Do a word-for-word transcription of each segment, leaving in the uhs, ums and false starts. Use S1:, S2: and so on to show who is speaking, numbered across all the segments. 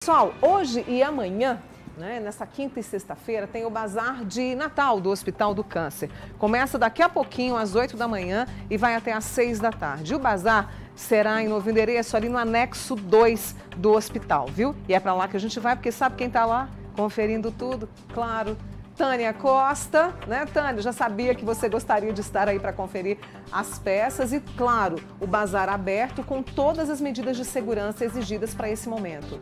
S1: Pessoal, hoje e amanhã, né, nessa quinta e sexta-feira, tem o Bazar de Natal do Hospital do Câncer. Começa daqui a pouquinho, às oito da manhã, e vai até às seis da tarde. E o Bazar será em novo endereço, ali no anexo dois do hospital, viu? E é para lá que a gente vai, porque sabe quem está lá conferindo tudo? Claro, Tânia Costa, né, Tânia? Já sabia que você gostaria de estar aí para conferir as peças e, claro, o bazar aberto com todas as medidas de segurança exigidas para esse momento.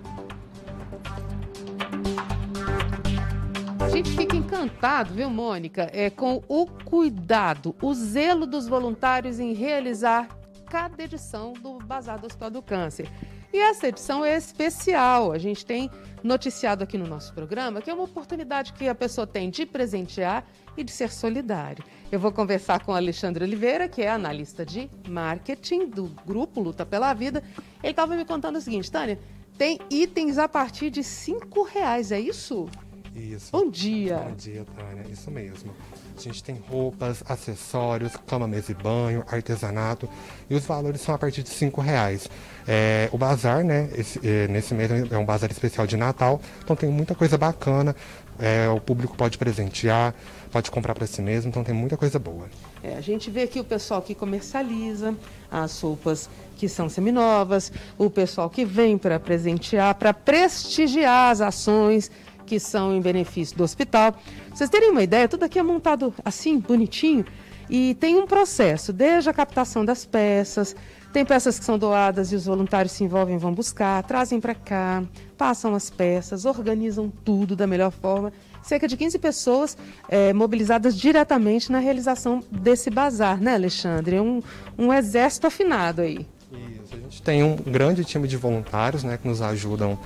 S2: A gente fica encantado, viu, Mônica, é, com o cuidado, o zelo dos voluntários em realizar cada edição do Bazar do Hospital do Câncer. E essa edição é especial. A gente tem noticiado aqui no nosso programa que é uma oportunidade que a pessoa tem de presentear e de ser solidário. Eu vou conversar com o Alexandre Oliveira, que é analista de marketing do Grupo Luta pela Vida. Ele estava me contando o seguinte: Tânia, tem itens a partir de cinco reais, é isso?
S3: Isso.
S2: Bom dia.
S3: Bom dia, Tânia. Isso mesmo. A gente tem roupas, acessórios, cama, mesa e banho, artesanato, e os valores são a partir de cinco reais. É, o bazar, né, esse, é, nesse mês é um bazar especial de Natal, então tem muita coisa bacana, é, o público pode presentear, pode comprar para si mesmo, então tem muita coisa boa.
S2: É, a gente vê aqui o pessoal que comercializa as roupas que são seminovas, o pessoal que vem para presentear, para prestigiar as ações que são em benefício do hospital. Pra vocês terem uma ideia, tudo aqui é montado assim, bonitinho, e tem um processo, desde a captação das peças, tem peças que são doadas e os voluntários se envolvem, vão buscar, trazem para cá, passam as peças, organizam tudo da melhor forma. Cerca de quinze pessoas é, mobilizadas diretamente na realização desse bazar, né, Alexandre? É um, um exército afinado aí.
S3: Isso, a gente tem um grande time de voluntários, né, que nos ajudam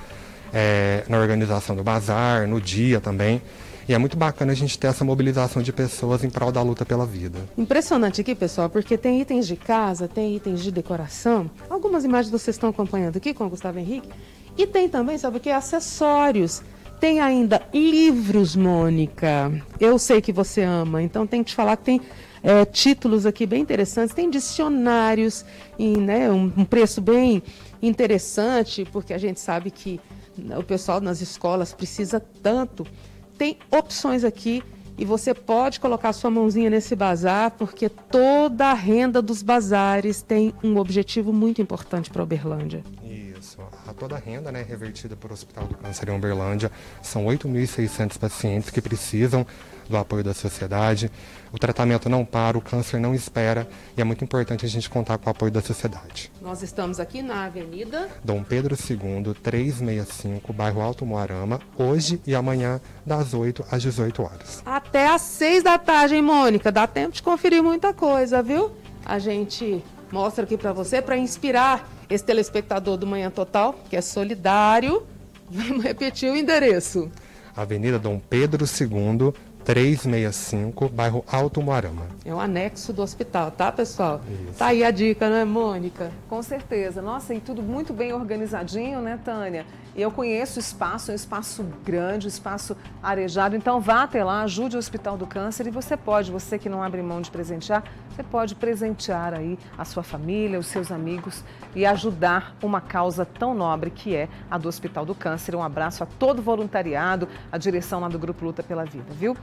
S3: É, na organização do bazar, no dia também. E é muito bacana a gente ter essa mobilização de pessoas em prol da luta pela vida.
S2: Impressionante aqui, pessoal, porque tem itens de casa, tem itens de decoração. Algumas imagens vocês estão acompanhando aqui com o Gustavo Henrique. E tem também, sabe o que? Acessórios. Tem ainda livros, Mônica. Eu sei que você ama, então tem que te falar que tem é, títulos aqui bem interessantes. Tem dicionários em né, um, um preço bem interessante, porque a gente sabe que o pessoal nas escolas precisa tanto. Tem opções aqui e você pode colocar sua mãozinha nesse bazar, porque toda a renda dos bazares tem um objetivo muito importante para a Uberlândia.
S3: Isso. A toda a renda, né, revertida para o Hospital do Câncer em Uberlândia. São oito mil e seiscentos pacientes que precisam do apoio da sociedade. O tratamento não para, o câncer não espera e é muito importante a gente contar com o apoio da sociedade.
S2: Nós estamos aqui na Avenida
S3: Dom Pedro segundo, trezentos e sessenta e cinco, bairro Alto Moarama, hoje e amanhã, das oito às dezoito horas.
S2: Até às seis da tarde, hein, Mônica? Dá tempo de conferir muita coisa, viu? A gente mostra aqui para você, para inspirar esse telespectador do Manhã Total, que é solidário. Vamos repetir o endereço.
S3: Avenida Dom Pedro segundo, trezentos e sessenta e cinco, bairro Alto Moarama.
S2: É o anexo do hospital, tá, pessoal?
S3: Isso.
S2: Tá aí a dica, né, Mônica?
S1: Com certeza. Nossa, e tudo muito bem organizadinho, né, Tânia? E eu conheço o espaço, é um espaço grande, um espaço arejado. Então vá até lá, ajude o Hospital do Câncer e você pode, você que não abre mão de presentear, você pode presentear aí a sua família, os seus amigos e ajudar uma causa tão nobre que é a do Hospital do Câncer. Um abraço a todo o voluntariado, a direção lá do Grupo Luta pela Vida, viu?